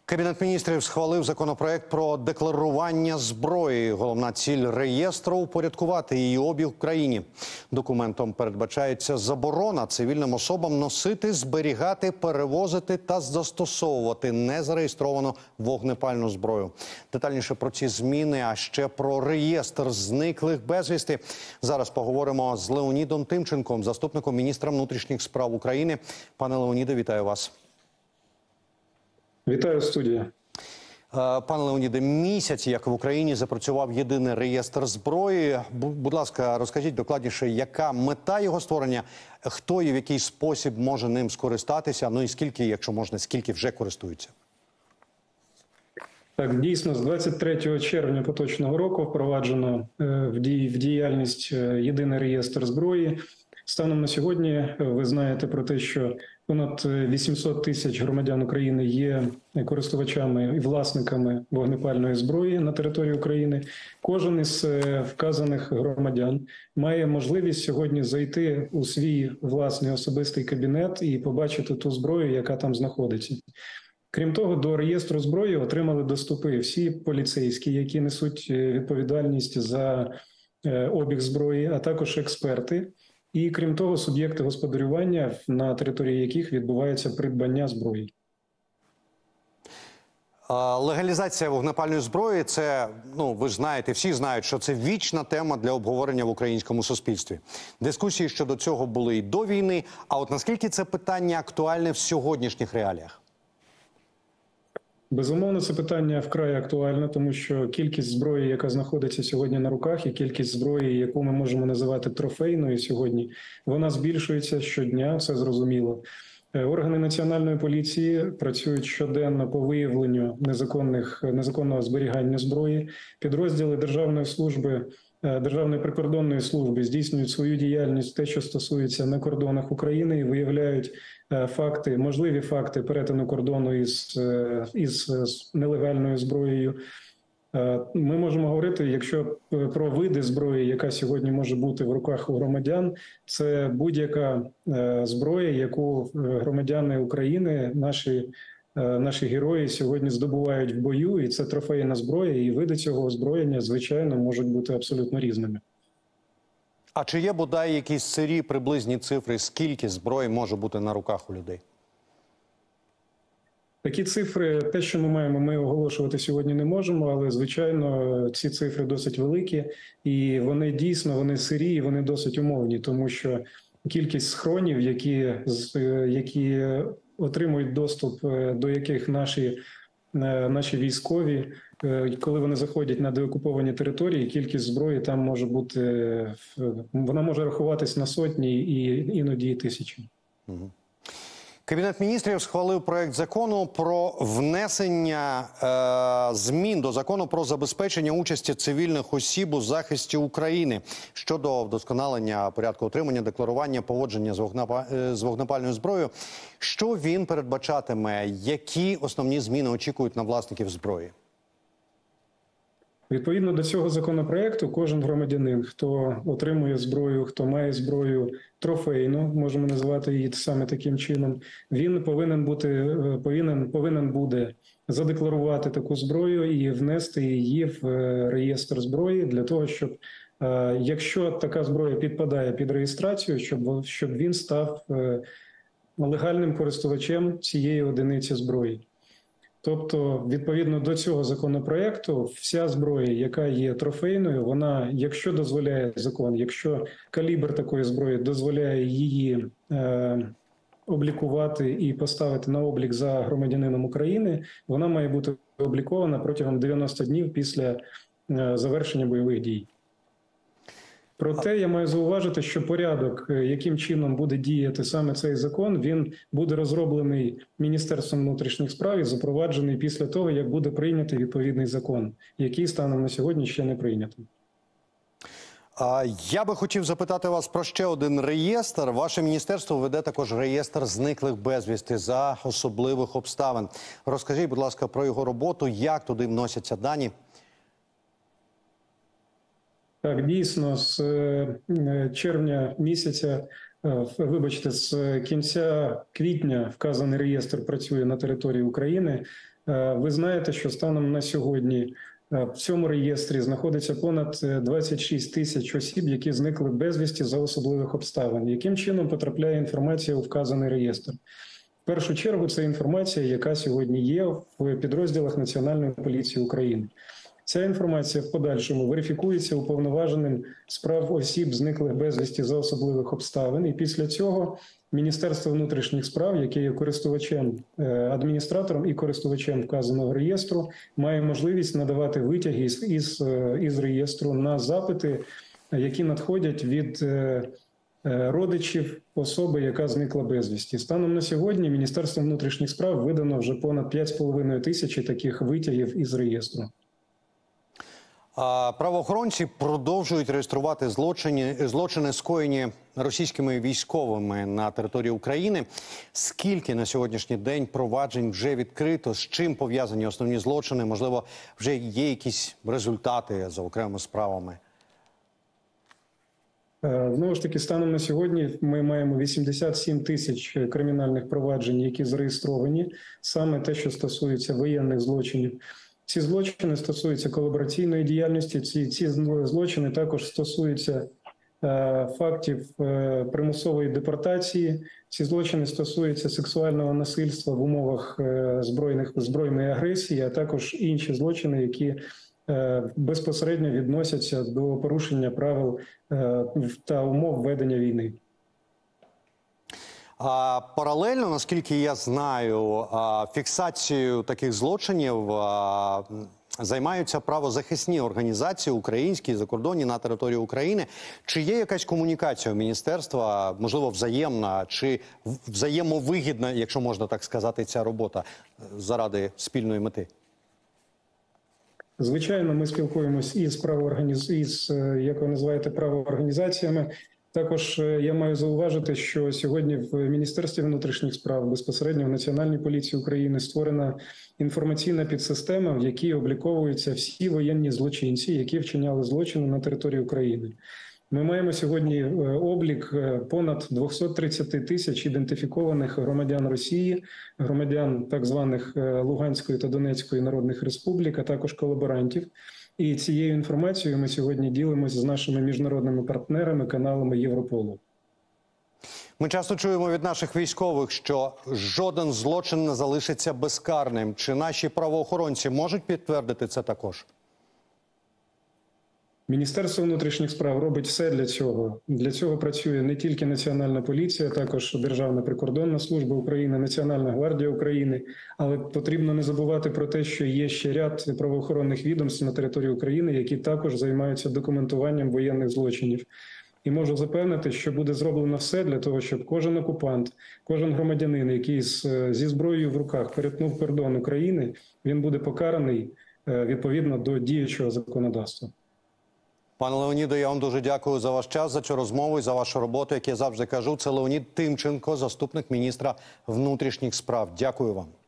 Кабінет міністрів схвалив законопроект про декларування зброї. Головна ціль реєстру – упорядкувати її обіг в країні. Документом передбачається заборона цивільним особам носити, зберігати, перевозити та застосовувати незареєстровану вогнепальну зброю. Детальніше про ці зміни, а ще про реєстр зниклих безвісти. Зараз поговоримо з Леонідом Тимченком, заступником міністра внутрішніх справ України. Пане Леоніде, вітаю вас. Вітаю, студія. Пане Леоніде, місяць, як в Україні запрацював єдиний реєстр зброї. Будь ласка, розкажіть докладніше, яка мета його створення, хто і в який спосіб може ним скористатися, ну і скільки, якщо можна, скільки вже користуються? Так, дійсно, з 23 червня поточного року впроваджено в діяльність єдиний реєстр зброї. Станом на сьогодні ви знаєте про те, що понад 800 тисяч громадян України є користувачами і власниками вогнепальної зброї на території України. Кожен із вказаних громадян має можливість сьогодні зайти у свій власний особистий кабінет і побачити ту зброю, яка там знаходиться. Крім того, до реєстру зброї отримали доступи всі поліцейські, які несуть відповідальність за обіг зброї, а також експерти. І, крім того, суб'єкти господарювання, на території яких відбувається придбання зброї. Легалізація вогнепальної зброї – це, ви ж знаєте, всі знають, що це вічна тема для обговорення в українському суспільстві. Дискусії щодо цього були і до війни, а от наскільки це питання актуальне в сьогоднішніх реаліях? Безумовно, це питання вкрай актуальне, тому що кількість зброї, яка знаходиться сьогодні на руках, і кількість зброї, яку ми можемо називати трофейною сьогодні, вона збільшується щодня, це зрозуміло. Органи національної поліції працюють щоденно по виявленню незаконного зберігання зброї. Підрозділи Державної прикордонної служби здійснюють свою діяльність, те, що стосується на кордонах України, і виявляють можливі факти перетину кордону із нелегальною зброєю. Ми можемо говорити, якщо про види зброї, яка сьогодні може бути в руках у громадян, це будь-яка зброя, яку громадяни України, наші герої сьогодні здобувають в бою, і це трофейна зброя, і види цього озброєння, звичайно, можуть бути абсолютно різними. А чи є бодай якісь сирі приблизні цифри, скільки зброї може бути на руках у людей? Такі цифри, те, що ми маємо, ми оголошувати сьогодні не можемо, але, звичайно, ці цифри досить великі, і вони дійсно, вони сирі, і вони досить умовні, тому що кількість схронів, які отримують доступ, до яких наші військові, коли вони заходять на деокуповані території, кількість зброї там може бути, вона може рахуватись на сотні і іноді і тисячі. Кабінет міністрів схвалив проект закону про внесення змін до закону про забезпечення участі цивільних осіб у захисті України щодо вдосконалення порядку отримання, декларування, поводження з вогнепальною зброєю. Що він передбачатиме? Які основні зміни очікують на власників зброї? Відповідно до цього законопроекту, кожен громадянин, хто отримує зброю, хто має зброю трофейну, можемо називати її саме таким чином, він повинен буде задекларувати таку зброю і внести її в реєстр зброї для того, щоб, якщо така зброя підпадає під реєстрацію, щоб він став легальним користувачем цієї одиниці зброї. Тобто, відповідно до цього законопроекту, вся зброя, яка є трофейною, вона, якщо дозволяє закон, якщо калібр такої зброї дозволяє її облікувати і поставити на облік за громадянином України, вона має бути облікована протягом 90 днів після завершення бойових дій. Проте я маю зауважити, що порядок, яким чином буде діяти саме цей закон, він буде розроблений Міністерством внутрішніх справ і запроваджений після того, як буде прийнятий відповідний закон, який станом на сьогодні ще не прийнятий. Я би хотів запитати вас про ще один реєстр. Ваше міністерство веде також реєстр зниклих безвісти за особливих обставин. Розкажіть, будь ласка, про його роботу, як туди вносяться дані? Так, дійсно, з червня місяця, з кінця квітня вказаний реєстр працює на території України. Ви знаєте, що станом на сьогодні в цьому реєстрі знаходиться понад 26 тисяч осіб, які зникли безвісті за особливих обставин. Яким чином потрапляє інформація у вказаний реєстр? В першу чергу це інформація, яка сьогодні є в підрозділах Національної поліції України. Ця інформація в подальшому верифікується уповноваженим з прав осіб, зниклих безвісті за особливих обставин. І після цього Міністерство внутрішніх справ, яке є користувачем, адміністратором і користувачем вказаного реєстру, має можливість надавати витяги із реєстру на запити, які надходять від родичів особи, яка зникла безвісті. Станом на сьогодні Міністерством внутрішніх справ видано вже понад 5,5 тисячі таких витягів із реєстру. Правоохоронці продовжують реєструвати злочини, скоєні російськими військовими на території України. Скільки на сьогоднішній день проваджень вже відкрито? З чим пов'язані основні злочини? Можливо, вже є якісь результати за окремими справами? Знову ж таки, станом на сьогодні ми маємо 87 тисяч кримінальних проваджень, які зареєстровані. Саме те, що стосується воєнних злочинів. Ці злочини стосуються колабораційної діяльності, ці злочини також стосуються фактів примусової депортації, ці злочини стосуються сексуального насильства в умовах збройної агресії, а також інші злочини, які безпосередньо відносяться до порушення правил та умов ведення війни. Паралельно, наскільки я знаю, фіксацією таких злочинів займаються правозахисні організації українські і закордонні на території України. Чи є якась комунікація у міністерства, можливо, взаємна чи взаємовигідна, якщо можна так сказати, ця робота заради спільної мети? Звичайно, ми спілкуємось як ви називаєте, правоорганізаціями. Також я маю зауважити, що сьогодні в Міністерстві внутрішніх справ, безпосередньо в Національній поліції України, створена інформаційна підсистема, в якій обліковуються всі воєнні злочинці, які вчиняли злочини на території України. Ми маємо сьогодні облік понад 230 тисяч ідентифікованих громадян Росії, громадян так званих Луганської та Донецької народних республік, а також колаборантів. І цією інформацією ми сьогодні ділимося з нашими міжнародними партнерами, каналами Європолу. Ми часто чуємо від наших військових, що жоден злочин не залишиться безкарним. Чи наші правоохоронці можуть підтвердити це також? Міністерство внутрішніх справ робить все для цього. Для цього працює не тільки Національна поліція, також Державна прикордонна служба України, Національна гвардія України. Але потрібно не забувати про те, що є ще ряд правоохоронних відомств на території України, які також займаються документуванням воєнних злочинів. І можу запевнити, що буде зроблено все для того, щоб кожен окупант, кожен громадянин, який зі зброєю в руках перетнув кордон України, він буде покараний відповідно до діючого законодавства. Пане Леоніде, я вам дуже дякую за ваш час, за цю розмову і за вашу роботу. Як я завжди кажу, це Леонід Тимченко, заступник міністра внутрішніх справ. Дякую вам.